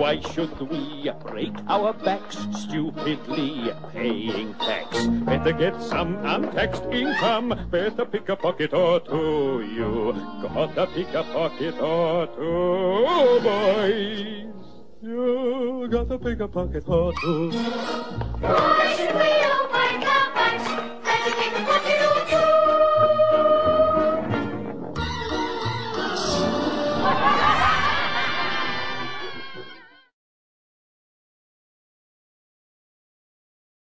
Why should we break our backs stupidly paying tax? Better get some untaxed income. Better pick a pocket or two. You gotta pick a pocket or two, boys. You gotta pick a pocket or two. Why should we all break our backs? Better pick a